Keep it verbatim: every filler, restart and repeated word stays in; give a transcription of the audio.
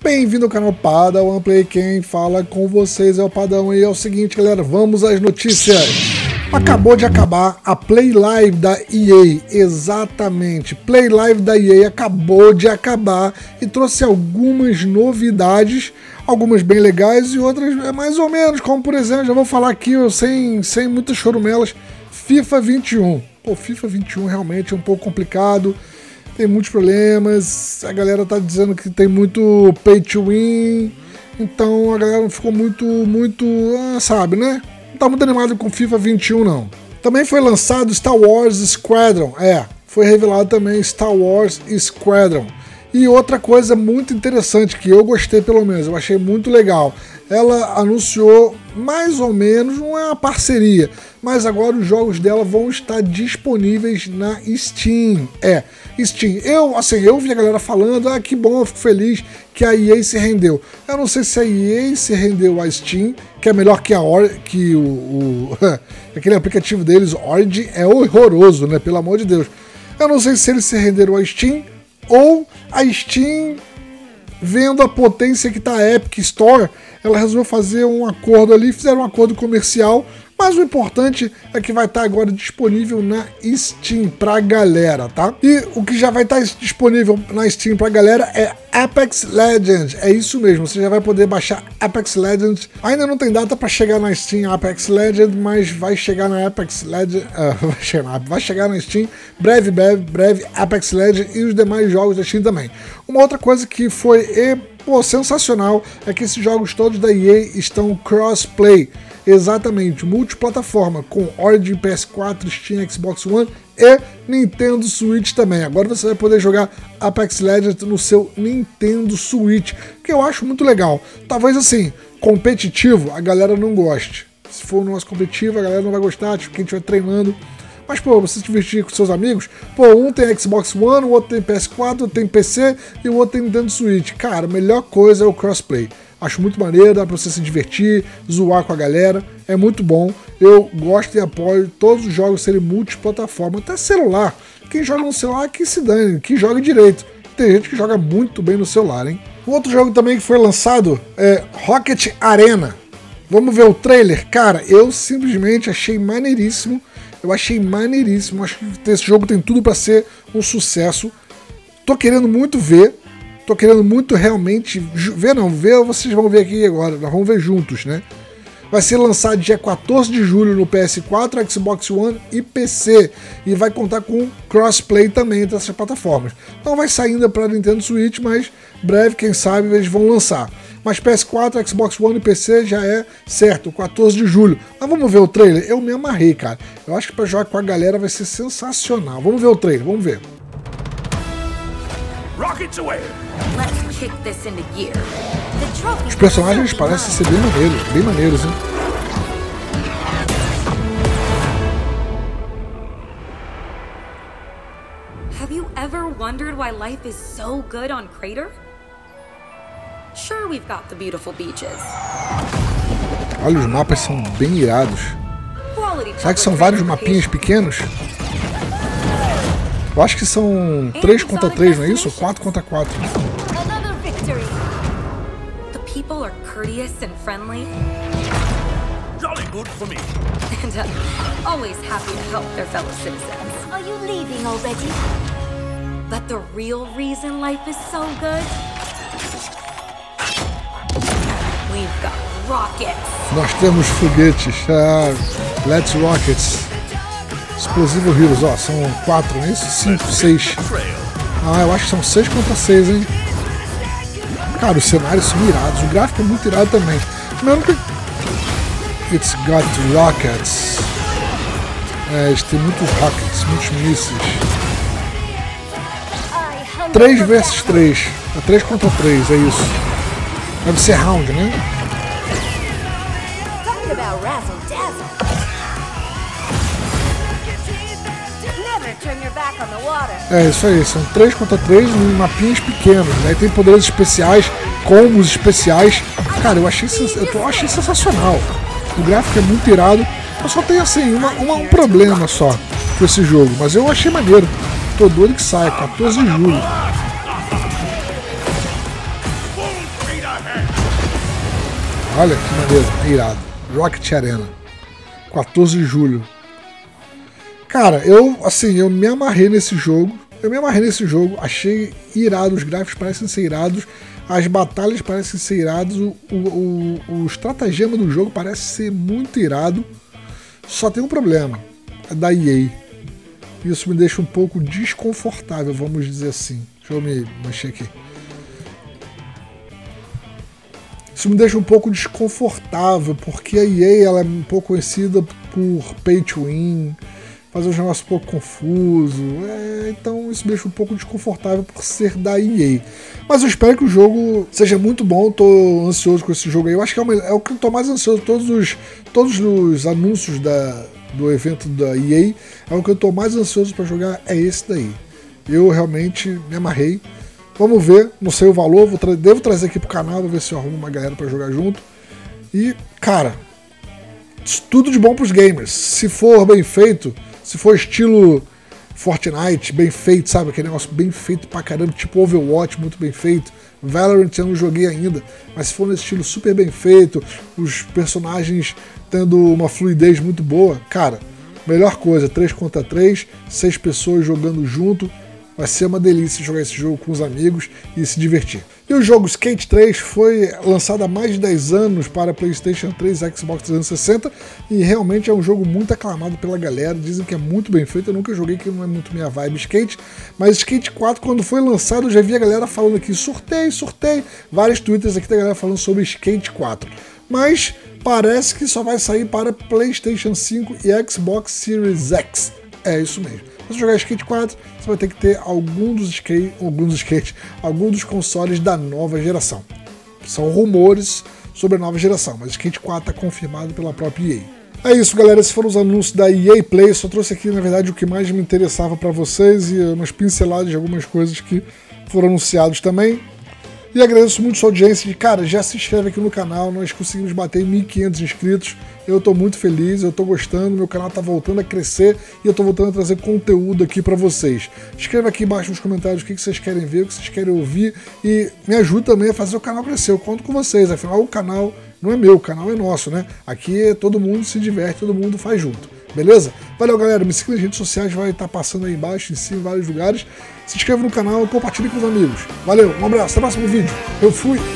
Bem-vindo ao canal Padawan Play, quem fala com vocês é o Padawan e é o seguinte, galera, vamos às notícias. Acabou de acabar a Play Live da E A, exatamente, Play Live da E A acabou de acabar e trouxe algumas novidades, algumas bem legais e outras mais ou menos, como por exemplo, já vou falar aqui sem, sem muitas chorumelas, FIFA vinte e um. Pô, FIFA vinte e um realmente é um pouco complicado. Tem muitos problemas, a galera tá dizendo que tem muito pay to win, então a galera não ficou muito, muito, ah, sabe, né? Não tá muito animado com FIFA vinte e um, não. Também foi lançado Star Wars Squadron, é, foi revelado também Star Wars Squadron. E outra coisa muito interessante, que eu gostei pelo menos, eu achei muito legal, ela anunciou mais ou menos, não é uma parceria, mas agora os jogos dela vão estar disponíveis na Steam. É, Steam. Eu, assim, eu vi a galera falando, ah, que bom, eu fico feliz que a E A se rendeu. Eu não sei se a E A se rendeu à Steam, que é melhor que a Or que o, o aquele aplicativo deles, Origin, é horroroso, né? Pelo amor de Deus. Eu não sei se eles se renderam à Steam ou a Steam, vendo a potência que tá a Epic Store, ela resolveu fazer um acordo ali, fizeram um acordo comercial, mas o importante é que vai estar agora disponível na Steam pra galera, tá? E o que já vai estar disponível na Steam pra galera é Apex Legends, é isso mesmo, você já vai poder baixar Apex Legends. Ainda não tem data para chegar na Steam Apex Legends, mas vai chegar na Apex Legends, uh, vai, chegar, vai chegar na Steam breve, breve, breve Apex Legends e os demais jogos da Steam também. Uma outra coisa que foi e, pô, sensacional é que esses jogos todos da E A estão crossplay. Exatamente, multiplataforma, com Origin, P S quatro, Steam, Xbox One e Nintendo Switch também. Agora você vai poder jogar Apex Legends no seu Nintendo Switch, que eu acho muito legal. Talvez assim, competitivo a galera não goste. Se for um negócio competitivo, a galera não vai gostar, tipo, quem estiver treinando. Mas, pô, você se divertir com seus amigos, pô, um tem Xbox One, o outro tem P S quatro, outro tem P C e o outro tem Nintendo Switch. Cara, a melhor coisa é o crossplay. Acho muito maneiro, dá pra você se divertir, zoar com a galera, é muito bom. Eu gosto e apoio todos os jogos serem multiplataforma, até celular. Quem joga no celular, que se dane, que joga direito. Tem gente que joga muito bem no celular, hein? O outro jogo também que foi lançado é Rocket Arena. Vamos ver o trailer? Cara, eu simplesmente achei maneiríssimo. Eu achei maneiríssimo, acho que esse jogo tem tudo pra ser um sucesso. Tô querendo muito ver. Tô querendo muito realmente ver, não, ver, vocês vão ver aqui agora, nós vamos ver juntos, né? Vai ser lançado dia quatorze de julho no P S quatro, Xbox One e P C. E vai contar com crossplay também entre essas plataformas. Não vai sair ainda para Nintendo Switch, mas breve, quem sabe, eles vão lançar. Mas P S quatro, Xbox One e P C já é certo, quatorze de julho. Mas vamos ver o trailer? Eu me amarrei, cara. Eu acho que para jogar com a galera vai ser sensacional. Vamos ver o trailer, vamos ver. Os personagens parecem ser bem maneiros, bem maneiros, hein? Have you ever wondered why life is so good on Crater? Sure, we've got the beautiful beaches. Olha, os mapas são bem irados. Será que são vários mapinhas pequenos? Eu acho que são três contra três, não é isso? quatro contra quatro. The people are courteous and friendly. Jolly good for me. And uh, always happy to help their fellow citizens. Are you leaving already? But the real reason life is so good? We've got rockets. Nós temos foguetes. Ah, let's rockets. Explosivo Heroes, ó, são quatro, não é isso? Cinco, seis. Ah, eu acho que são seis contra seis, hein? Cara, os cenários são irados, o gráfico é muito irado também. Mesmo que... It's got rockets. É, eles têm muitos rockets, muitos mísseis. três versus três. É três contra três, é isso. Deve ser round, né? É isso aí, são três contra três em mapinhas pequenos, né? Tem poderes especiais, combos especiais. Cara, eu achei, eu achei sensacional. O gráfico é muito irado. Eu só tenho assim, uma, uma, um problema só com esse jogo, mas eu achei maneiro. Tô doido que sai, quatorze de julho. Olha que maneiro, é irado. Rocket Arena, quatorze de julho. Cara, eu, assim, eu me amarrei nesse jogo. Eu me amarrei nesse jogo, achei irado, os gráficos parecem ser irados, as batalhas parecem ser irados, o, o, o, o estratagema do jogo parece ser muito irado. Só tem um problema, é da E A. Isso me deixa um pouco desconfortável, vamos dizer assim. Deixa eu me mexer aqui. Isso me deixa um pouco desconfortável, porque a E A ela é um pouco conhecida por pay to win, fazer um negócio um pouco confuso, é, então isso me deixa um pouco desconfortável por ser da E A. Mas eu espero que o jogo seja muito bom, tô ansioso com esse jogo aí. Eu acho que é o, é o que eu tô mais ansioso, todos os, todos os anúncios da, do evento da E A, é o que eu tô mais ansioso para jogar, é esse daí. Eu realmente me amarrei. Vamos ver, não sei o valor, vou tra devo trazer aqui pro canal, vou ver se eu arrumo uma galera para jogar junto. E, cara, tudo de bom pros gamers. Se for bem feito, se for estilo Fortnite, bem feito, sabe? Aquele negócio bem feito pra caramba, tipo Overwatch, muito bem feito. Valorant eu não joguei ainda, mas se for nesse estilo super bem feito, os personagens tendo uma fluidez muito boa, cara, melhor coisa, três contra três, seis pessoas jogando junto. Vai ser uma delícia jogar esse jogo com os amigos e se divertir. E o jogo Skate três foi lançado há mais de dez anos para PlayStation três e Xbox trezentos e sessenta e realmente é um jogo muito aclamado pela galera. Dizem que é muito bem feito, eu nunca joguei, que não é muito minha vibe skate, mas Skate quatro, quando foi lançado, eu já vi a galera falando aqui, sorteio, sorteio, vários twitters aqui da galera falando sobre Skate quatro. Mas parece que só vai sair para PlayStation cinco e Xbox Series X. É isso mesmo. Se você jogar Skate quatro, você vai ter que ter algum dos skate, algum dos skate, algum dos consoles da nova geração. São rumores sobre a nova geração, mas Skate quatro está confirmado pela própria E A. É isso, galera. Esses foram os anúncios da E A Play. Eu só trouxe aqui, na verdade, o que mais me interessava para vocês e umas pinceladas de algumas coisas que foram anunciadas também. E agradeço muito a sua audiência. E, cara, já se inscreve aqui no canal. Nós conseguimos bater mil e quinhentos inscritos. Eu tô muito feliz, eu tô gostando. Meu canal tá voltando a crescer e eu tô voltando a trazer conteúdo aqui pra vocês. Escreva aqui embaixo nos comentários o que vocês querem ver, o que vocês querem ouvir. E me ajuda também a fazer o canal crescer. Eu conto com vocês. Afinal, o canal não é meu, o canal é nosso, né? Aqui todo mundo se diverte, todo mundo faz junto. Beleza? Valeu, galera. Me siga nas redes sociais, vai estar passando aí embaixo, em cima, em vários lugares. Se inscreva no canal e compartilhe com os amigos. Valeu, um abraço, até o próximo vídeo. Eu fui!